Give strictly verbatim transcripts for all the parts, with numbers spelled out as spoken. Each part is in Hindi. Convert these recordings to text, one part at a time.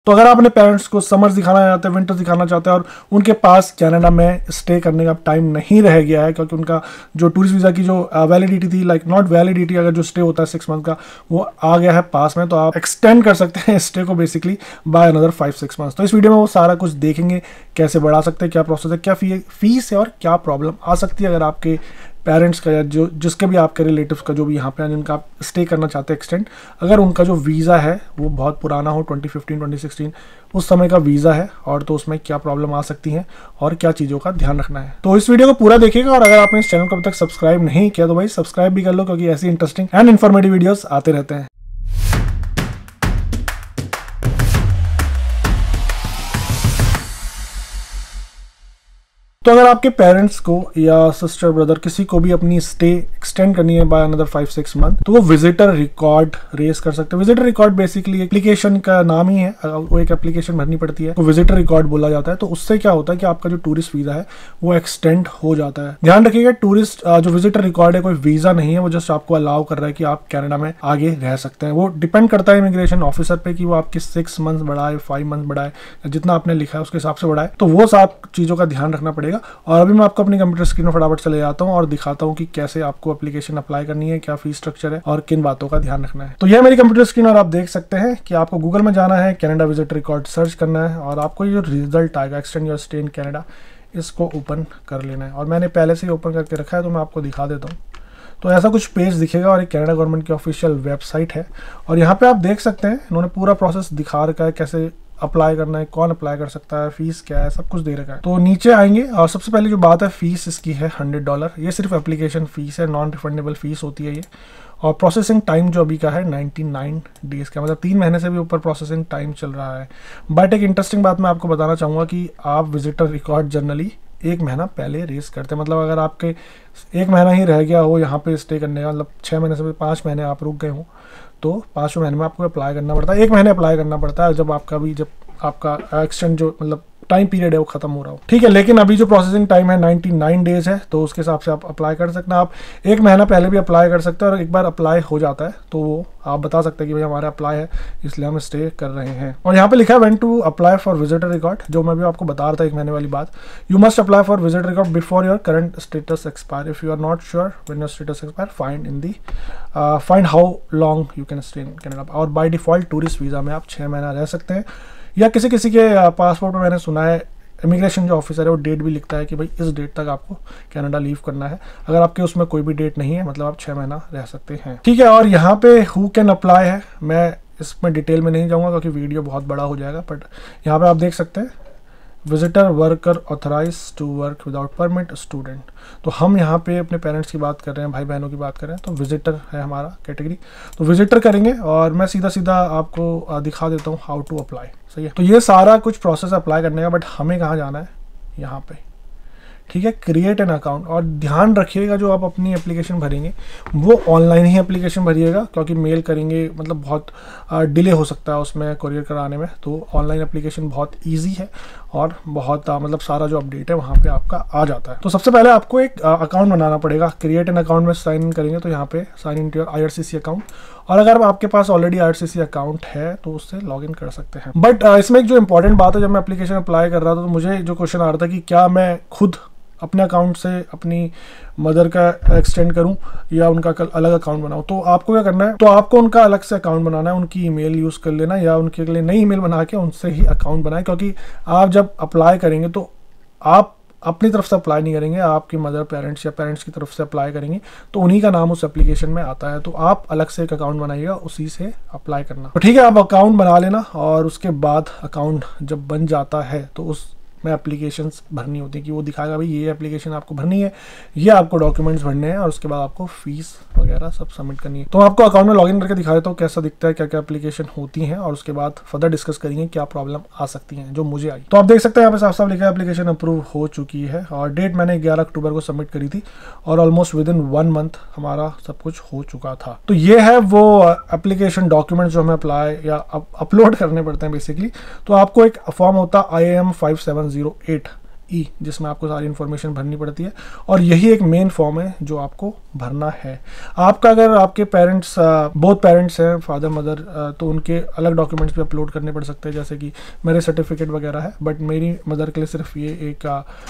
तो अगर आप अपने पेरेंट्स को समर्स दिखाना चाहते हैं, विंटर्स दिखाना चाहते हैं और उनके पास कनाडा में स्टे करने का टाइम नहीं रह गया है क्योंकि उनका जो टूरिस्ट वीज़ा की जो वैलिडिटी थी, लाइक नॉट वैलिडिटी, अगर जो स्टे होता है सिक्स मंथ का वो आ गया है पास में, तो आप एक्सटेंड कर सकते हैं स्टे को basically by another five six months. तो इस वीडियो में वो सारा कुछ देखेंगे, कैसे बढ़ा सकते हैं, क्या प्रोसेस है, क्या फी फीस है और क्या प्रॉब्लम आ सकती है अगर आपके पेरेंट्स का या जो जिसके भी आपके रिलेटिव्स का जो भी यहाँ पे जिनका आप स्टे करना चाहते हैं एक्सटेंड, अगर उनका जो वीज़ा है वो बहुत पुराना हो, ट्वेंटी फिफ्टीन ट्वेंटी सिक्सटीन उस समय का वीज़ा है, और तो उसमें क्या प्रॉब्लम आ सकती है और क्या चीज़ों का ध्यान रखना है। तो इस वीडियो को पूरा देखिएगा, और अगर आपने इस चैनल को अभी तक सब्सक्राइब नहीं किया तो भाई सब्सक्राइब भी कर लो, क्योंकि ऐसी इंटरेस्टिंग एंड इन्फॉर्मेटिव वीडियोस आते रहते हैं। तो अगर आपके पेरेंट्स को या सिस्टर ब्रदर किसी को भी अपनी स्टे एक्सटेंड करनी है by another five six month, तो वो विजिटर रिकॉर्ड रेस कर सकते हैं। विजिटर रिकॉर्ड बेसिकली एप्लीकेशन का नाम ही है, वो एक एप्लीकेशन भरनी पड़ती है, तो विजिटर रिकॉर्ड बोला जाता है। तो उससे क्या होता है कि आपका जो टूरिस्ट वीजा है वो एक्सटेंड हो जाता है। ध्यान रखिएगा, टूरिस्ट जो विजिटर रिकॉर्ड है कोई वीजा नहीं है, वो जस्ट आपको अलाउ कर रहा है कि आप कनाडा में आगे रह सकते हैं। वो डिपेंड करता है इमिग्रेशन ऑफिसर पे कि वो आपके सिक्स मंथ बढ़ाए, फाइव मंथ बढ़ाए, जितना आपने लिखा है उसके हिसाब से बढ़ाए। तो वो सब चीजों का ध्यान रखना पड़ेगा। और अभी मैं आपको अपनी कंप्यूटर स्क्रीन में फटाफट चले जाता हूं और दिखाता हूं कि कैसे आपको एप्लीकेशन अप्लाई करनी है, क्या फीस स्ट्रक्चर है और किन बातों का ध्यान रखना है। तो यह मेरी कंप्यूटर स्क्रीन, और आप देख सकते हैं कि आपको गूगल में जाना है, कनाडा विजिट रिकॉर्ड सर्च करना है, और आपको ये जो रिजल्ट आएगा extend your stay in Canada, इसको ओपन कर लेना है। और मैंने पहले से ही ओपन करके रखा है, तो मैं आपको दिखा देता हूँ। तो ऐसा कुछ पेज दिखेगा, और एक कनाडा गवर्नमेंट की ऑफिशियल वेबसाइट है, और यहाँ पे आप देख सकते हैं इन्होंने पूरा प्रोसेस दिखा रखा है, कैसे अप्लाई करना है, कौन अप्लाई कर सकता है, फीस क्या है, सब कुछ दे रखा है। तो नीचे आएंगे, और सबसे पहले जो बात है, फीस इसकी है हंड्रेड डॉलर। ये सिर्फ एप्लीकेशन फीस है, नॉन रिफंडेबल फीस होती है ये। और प्रोसेसिंग टाइम जो अभी का है नाइन्टी नाइन डेज का, मतलब तीन महीने से भी ऊपर प्रोसेसिंग टाइम चल रहा है। बट एक इंटरेस्टिंग बात मैं आपको बताना चाहूँगा कि आप विजिटर रिकॉर्ड जनरली एक महीना पहले रेस करते हैं। मतलब अगर आपके एक महीना ही रह गया हो यहाँ पे स्टे करने का, मतलब छः महीने से पाँच महीने आप रुक गए हो, तो पाँचवें महीने में आपको अप्लाई करना पड़ता है। एक महीने अप्लाई करना पड़ता है जब आपका भी जब आपका एक्सटेंड जो मतलब टाइम पीरियड है वो खत्म हो रहा हो, ठीक है। लेकिन अभी जो प्रोसेसिंग टाइम है नाइन्टी नाइन डेज है, तो उसके हिसाब से आप अप्लाई कर सकते हैं। आप एक महीना पहले भी अप्लाई कर सकते हैं, और एक बार अप्लाई हो जाता है तो वो आप बता सकते हैं कि भाई हमारा अप्लाई है, इसलिए हम स्टे कर रहे हैं। और यहाँ पे लिखा है when to apply for visitor record, जो मैं भी आपको बता रहा था एक महीने वाली बात। You must apply for visitor record before your current status expire. If you are not sure when your status expire, find in the find how long you can stay in Canada. और बाय डिफॉल्ट टूरिस्ट वीजा में आप छः महीना रह सकते हैं, या किसी किसी के पासपोर्ट में मैंने सुना है इमिग्रेशन जो ऑफिसर है वो डेट भी लिखता है कि भाई इस डेट तक आपको कनाडा लीव करना है। अगर आपके उसमें कोई भी डेट नहीं है, मतलब आप छः महीना रह सकते हैं, ठीक है। और यहाँ पे हु कैन अप्लाई है, मैं इसमें डिटेल में नहीं जाऊँगा क्योंकि वीडियो बहुत बड़ा हो जाएगा। बट यहाँ पे आप देख सकते हैं visitor worker authorize to work without permit student. तो हम यहाँ पे अपने पेरेंट्स की बात कर रहे हैं, भाई बहनों की बात कर रहे हैं, तो विजिटर है हमारा कैटेगरी, तो विजिटर करेंगे। और मैं सीधा सीधा आपको दिखा देता हूँ हाउ टू अप्लाई, सही है। तो ये सारा कुछ प्रोसेस अप्लाई करने का, बट हमें कहाँ जाना है, यहाँ पे, ठीक है, क्रिएट एन अकाउंट। और ध्यान रखिएगा जो आप अपनी एप्लीकेशन भरेंगे वो ऑनलाइन ही एप्लीकेशन भरिएगा, क्योंकि मेल करेंगे मतलब बहुत डिले हो सकता है उसमें कोरियर कराने में। तो ऑनलाइन एप्लीकेशन बहुत इजी है, और बहुत आ, मतलब सारा जो अपडेट है वहाँ पे आपका आ जाता है। तो सबसे पहले आपको एक अकाउंट बनाना पड़ेगा। क्रिएट एन अकाउंट में साइन इन करेंगे, तो यहाँ पे sign in to your I R C C account. और अगर आपके पास already I R C C account है तो उससे लॉग इन कर सकते हैं। बट इसमें एक जो इंपॉर्टेंट बात है, जब मैं एप्लीकेशन अप्लाई कर रहा था तो मुझे जो क्वेश्चन आ रहा था कि क्या मैं खुद अपने अकाउंट से अपनी मदर का एक्सटेंड करूं या उनका अलग अकाउंट बनाऊं। तो आपको क्या करना है, तो आपको उनका अलग से अकाउंट बनाना है, उनकी ईमेल यूज़ कर लेना, या उनके लिए नई ईमेल बना के उनसे ही अकाउंट बनाएं। क्योंकि आप जब अप्लाई करेंगे तो आप अपनी तरफ से अप्लाई नहीं करेंगे, आपकी मदर पेरेंट्स या पेरेंट्स की तरफ से अप्लाई करेंगे, तो उन्हीं का नाम उस एप्लीकेशन में आता है। तो आप अलग से एक अकाउंट बनाइएगा, उसी से अप्लाई करना। तो ठीक है, आप अकाउंट बना लेना, और उसके बाद अकाउंट जब बन जाता है तो उस में एप्लीकेशंस भरनी होती है कि वो दिखाएगा भाई ये एप्लीकेशन आपको भरनी है, ये आपको डॉक्यूमेंट्स भरने हैं, और उसके बाद आपको फीस वगैरह सब सबमिट करनी है। तो मैं आपको अकाउंट में लॉगिन करके दिखा देता हूँ कैसा दिखता है, क्या क्या एप्लीकेशन होती हैं, और उसके बाद फर्दर डिस्कस करेंगे क्या प्रॉब्लम आ सकती हैं जो मुझे आई। तो आप देख सकते हैं यहाँ पे साफ साफ लिखा है एप्लीकेशन अप्रूव हो चुकी है, और डेट मैंने ग्यारह अक्टूबर को सबमिट करी थी, और almost within one month हमारा सब कुछ हो चुका था। तो ये है वो एप्लीकेशन डॉक्यूमेंट जो हमें अप्लाई या अपलोड करने पड़ते हैं बेसिकली। तो आपको एक फॉर्म होता है I M five seven zero eight E, जिसमें आपको सारी इन्फॉर्मेशन भरनी पड़ती है और यही एक मेन फॉर्म है जो आपको भरना है। आपका अगर आपके पेरेंट्स बोथ पेरेंट्स हैं, फादर मदर, तो उनके अलग डॉक्यूमेंट्स भी अपलोड करने पड़ सकते हैं, जैसे कि मेरे सर्टिफिकेट वगैरह है, बट मेरी मदर के लिए सिर्फ ये एक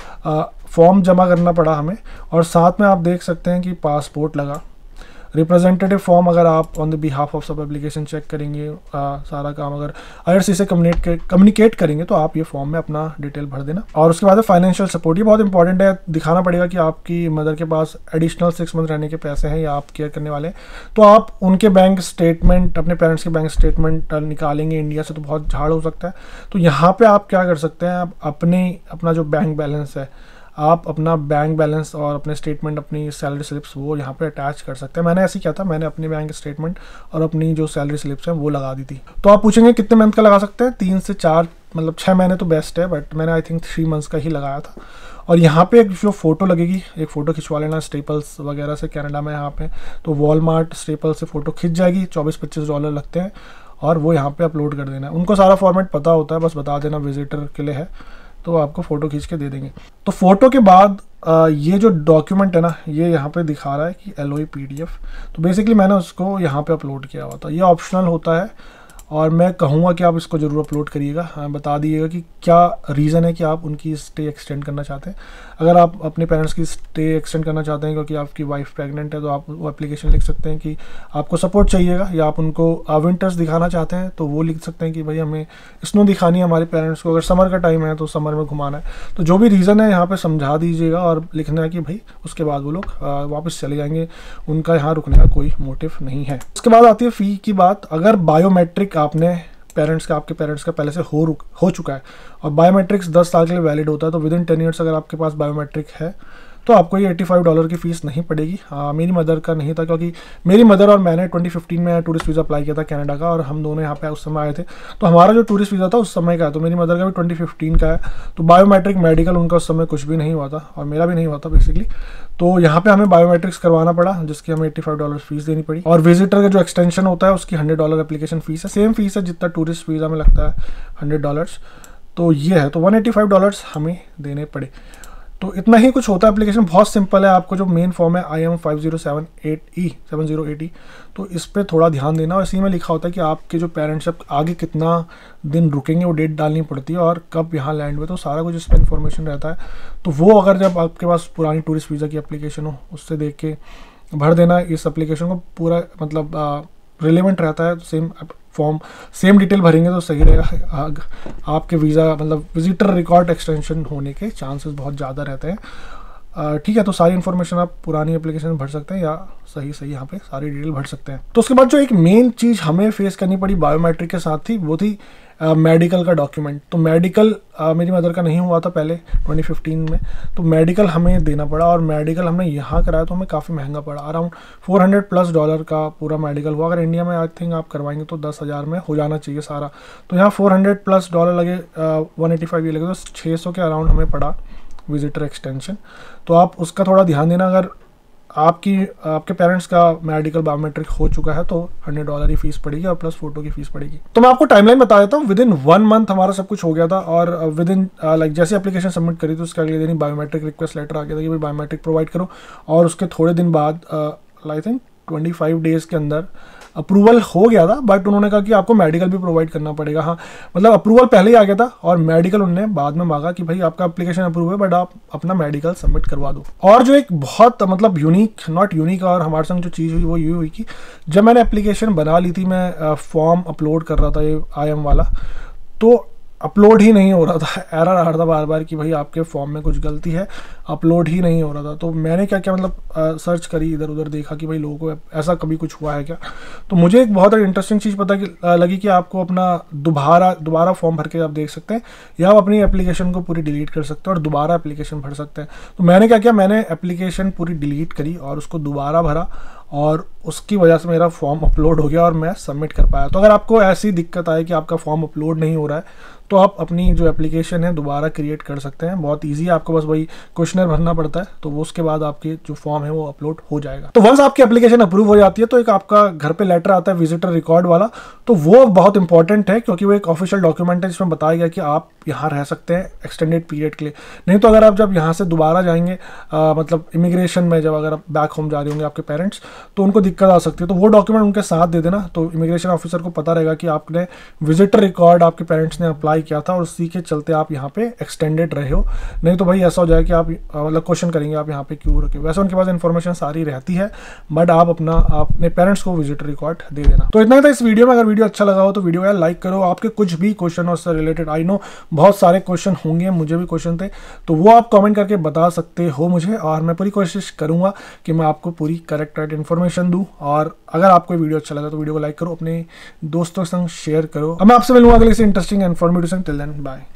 फॉर्म जमा करना पड़ा हमें। और साथ में आप देख सकते हैं कि पासपोर्ट लगा, रिप्रेजेंटेटिव फॉर्म अगर आप ऑन द बिहाफ ऑफ सब एप्लीकेशन चेक करेंगे, आ, सारा काम अगर आईआरसी से कम्युनिकेट कम्युनिकेट करेंगे तो आप ये फॉर्म में अपना डिटेल भर देना। और उसके बाद है फाइनेंशियल सपोर्ट। ये बहुत इंपॉर्टेंट है, दिखाना पड़ेगा कि आपकी मदर के पास एडिशनल सिक्स मंथ रहने के पैसे हैं या आप केयर करने वाले हैं, तो आप उनके बैंक स्टेटमेंट, अपने पेरेंट्स के बैंक स्टेटमेंट निकालेंगे इंडिया से तो बहुत झाड़ हो सकता है। तो यहाँ पर आप क्या कर सकते हैं, आप अपने अपना जो बैंक बैलेंस है, आप अपना बैंक बैलेंस और अपने स्टेटमेंट, अपनी सैलरी स्लिप्स वो यहाँ पे अटैच कर सकते हैं। मैंने ऐसे किया था, मैंने अपनी बैंक स्टेटमेंट और अपनी जो सैलरी स्लिप्स हैं वो लगा दी थी। तो आप पूछेंगे कितने मंथ का लगा सकते हैं, तीन से चार, मतलब छः महीने तो बेस्ट है, बट मैंने आई थिंक थ्री मंथ्स का ही लगाया था। और यहाँ पे एक जो फोटो लगेगी, एक फ़ोटो खिंचवा लेना स्टेपल्स वगैरह से, कनाडा में यहाँ पे तो वॉलमार्ट स्टेपल से फ़ोटो खिंच जाएगी, चौबीस पच्चीस डॉलर लगते हैं, और वो यहाँ पे अपलोड कर देना है। उनको सारा फॉर्मेट पता होता है, बस बता देना विजिटर के लिए है, तो आपको फ़ोटो खींच के दे देंगे। तो फोटो के बाद आ, ये जो डॉक्यूमेंट है ना, ये यहाँ पे दिखा रहा है कि L O E P D F, तो बेसिकली मैंने उसको यहाँ पे अपलोड किया हुआ था। ये ऑप्शनल होता है और मैं कहूँगा कि आप इसको ज़रूर अपलोड करिएगा। हाँ, बता दीजिएगा कि क्या रीज़न है कि आप उनकी स्टे एक्सटेंड करना चाहते हैं। अगर आप अपने पेरेंट्स की स्टे एक्सटेंड करना चाहते हैं क्योंकि आपकी वाइफ प्रेग्नेंट है, तो आप वो एप्लीकेशन लिख सकते हैं कि आपको सपोर्ट चाहिएगा, या आप उनको विंटर्स दिखाना चाहते हैं तो वो लिख सकते हैं कि भाई हमें स्नो दिखानी है हमारे पेरेंट्स को, अगर समर का टाइम है तो समर में घुमाना है। तो जो भी रीज़न है यहाँ पर समझा दीजिएगा और लिखना है कि भाई उसके बाद वो लोग वापस चले जाएंगे, उनका यहाँ रुकने का कोई मोटिव नहीं है। उसके बाद आती है फ़ी की बात। अगर बायोमेट्रिक आपने पेरेंट्स का, आपके पेरेंट्स का पहले से हो रुक हो चुका है और बायोमेट्रिक्स दस साल के लिए वैलिड होता है, तो विद इन टेन ईयर्स अगर आपके पास बायोमेट्रिक है तो आपको ये पचासी डॉलर की फ़ीस नहीं पड़ेगी। हाँ, मेरी मदर का नहीं था, क्योंकि मेरी मदर और मैंने ट्वेंटी फिफ्टीन में टूरिस्ट वीज़ा अप्लाई किया था कनाडा का, और हम दोनों यहाँ पे उस समय आए थे, तो हमारा जो टूरिस्ट वीज़ा था उस समय का है, तो मेरी मदर का भी ट्वेंटी फिफ्टीन का है। तो बायोमेट्रिक मेडिकल उनका उस समय कुछ भी नहीं हुआ था और मेरा भी नहीं हुआ था बेसिकली। तो यहाँ पे हमें बायोमेट्रिक्स करवाना पड़ा, जिसकी हमें पचासी डॉलर फीस देनी पड़ी। और विजिटर का जो एक्सटेंशन होता है उसकी हंड्रेड डॉलर एप्लीकेशन फीस है, सेम फीस है जितना टूरिस्ट वीज़ा में लगता है, हंड्रेड डॉलर्स। तो ये है, तो वन एटी फाइव डॉलर्स हमें देने पड़े। तो इतना ही कुछ होता है। एप्लीकेशन बहुत सिंपल है। आपको जो मेन फॉर्म है I M five zero seven eight E seven zero eight E, तो इस पर थोड़ा ध्यान देना। और इसी में लिखा होता है कि आपके जो पेरेंट्स अब आगे कितना दिन रुकेंगे, वो डेट डालनी पड़ती है और कब यहाँ लैंड हुए, तो सारा कुछ इस पर इन्फॉर्मेशन रहता है। तो वो अगर जब आपके पास पुरानी टूरिस्ट वीज़ा की एप्लीकेशन हो, उससे देख के भर देना। इस एप्लीकेशन को पूरा मतलब रिलेवेंट रहता है, सेम फॉर्म सेम डिटेल भरेंगे तो सही रहेगा। आपके वीज़ा मतलब विजिटर रिकॉर्ड एक्सटेंशन होने के चांसेस बहुत ज़्यादा रहते हैं। ठीक है, तो सारी इन्फॉर्मेशन आप पुरानी एप्लीकेशन में भर सकते हैं या सही सही यहाँ पे सारी डिटेल भर सकते हैं। तो उसके बाद जो एक मेन चीज़ हमें फेस करनी पड़ी बायोमेट्रिक के साथ थी, वो थी मेडिकल uh, का डॉक्यूमेंट। तो मेडिकल uh, मेरी मदर का नहीं हुआ था पहले ट्वेंटी फिफ्टीन में, तो मेडिकल हमें देना पड़ा। और मेडिकल हमने यहाँ कराया तो हमें काफ़ी महंगा पड़ा, around four hundred plus dollar का पूरा मेडिकल हुआ। अगर इंडिया में आई थिंक आप करवाएंगे तो दस हज़ार में हो जाना चाहिए सारा, तो यहाँ फोर हंड्रेड प्लस डॉलर लगे, वन एटी फाइव ये लगे, तो छः सौ के अराउंड हमें पड़ा विजिटर एक्सटेंशन। तो आप उसका थोड़ा ध्यान देना। अगर आपकी आपके पेरेंट्स का मेडिकल बायोमेट्रिक हो चुका है तो हंड्रेड डॉलर ही फीस पड़ेगी और प्लस फोटो की फीस पड़ेगी। तो मैं आपको टाइमलाइन बता देता हूँ। विद इन वन मंथ हमारा सब कुछ हो गया था, और विद इन लाइक जैसे एप्लीकेशन सबमिट करी तो उसके अगले दिन ही बायोमेट्रिक रिक्वेस्ट लेटर आ गया था कि भाई बायोमेट्रिक प्रोवाइड करो। और उसके थोड़े दिन बाद I think twenty five days के अंदर अप्रूवल हो गया था, बट उन्होंने कहा कि आपको मेडिकल भी प्रोवाइड करना पड़ेगा। हाँ, मतलब अप्रूवल पहले ही आ गया था और मेडिकल उन्होंने बाद में मांगा कि भाई आपका एप्लीकेशन अप्रूव है बट आप अपना मेडिकल सबमिट करवा दो। और जो एक बहुत मतलब यूनिक नॉट यूनिक और हमारे संग जो चीज़ हुई वो ये हुई कि जब मैंने एप्लीकेशन बना ली थी, मैं फॉर्म अपलोड कर रहा था ये आई एम वाला, तो अपलोड ही नहीं हो रहा था। एरर आ रहा था बार बार कि भाई आपके फॉर्म में कुछ गलती है, अपलोड ही नहीं हो रहा था। तो मैंने क्या क्या मतलब आ, सर्च करी, इधर उधर देखा कि भाई लोगों को ऐसा कभी कुछ हुआ है क्या। तो मुझे एक बहुत इंटरेस्टिंग चीज़ पता कि, आ, लगी कि आपको अपना दोबारा दोबारा फॉर्म भर के आप देख सकते हैं, या आप अपनी एप्लीकेशन को पूरी डिलीट कर सकते हैं और दोबारा एप्लीकेशन भर सकते हैं। तो मैंने क्या किया, मैंने एप्लीकेशन पूरी डिलीट करी और उसको दोबारा भरा, और उसकी वजह से मेरा फॉर्म अपलोड हो गया और मैं सबमिट कर पाया। तो अगर आपको ऐसी दिक्कत आए कि आपका फॉर्म अपलोड नहीं हो रहा है तो आप अपनी जो एप्लीकेशन है दोबारा क्रिएट कर सकते हैं। बहुत इजी है, आपको बस वही क्वेश्चनर भरना पड़ता है, तो वो उसके बाद आपके जो फॉर्म है वो अपलोड हो जाएगा। तो वंस आपकी एप्लीकेशन अप्रूव हो जाती है तो एक आपका घर पे लेटर आता है विजिटर रिकॉर्ड वाला, तो वो बहुत इंपॉर्टेंट है क्योंकि वो एक ऑफिशियल डॉक्यूमेंट है जिसमें बताया गया कि आप यहाँ रह सकते हैं एक्सटेंडेड पीरियड के लिए। नहीं तो अगर आप जब यहाँ से दोबारा जाएंगे आ, मतलब इमिग्रेशन में जब अगर आप बैक होम जा रहे होंगे आपके पेरेंट्स, तो उनको दिक्कत आ सकती है। तो वो डॉक्यूमेंट उनके साथ दे देना, तो इमिग्रेशन ऑफिसर को पता रहेगा कि आपने विजिटर रिकॉर्ड आपके पेरेंट्स ने अप्लाई किया था और उसी के चलते आप यहाँ पे एक्सटेंडेड रहे हो। नहीं तो भाई ऐसा हो जाए कि आप मतलब क्वेश्चन करेंगे आप यहाँ पे क्यों रुके। वैसे उनके पास इन्फॉर्मेशन सारी रहती है, बट आप अपना अपने पेरेंट्स को विजिटर रिकॉर्ड दे देना। तो इतना ही था इस वीडियो में। अगर वीडियो अच्छा लगा हो तो वीडियो को लाइक करो। आपके कुछ भी क्वेश्चन हो उससे रिलेटेड, आई नो बहुत सारे क्वेश्चन होंगे, मुझे भी क्वेश्चन थे, तो वो आप कमेंट करके बता सकते हो मुझे, और मैं पूरी कोशिश करूंगा कि मैं आपको पूरी करेक्ट राइट इन्फॉर्मेशन दूं। और अगर आपको वीडियो अच्छा लगा तो वीडियो को लाइक करो, अपने दोस्तों के संग शेयर करो। अब मैं आपसे मिलूंगा अगले से interesting informative. Till then bye.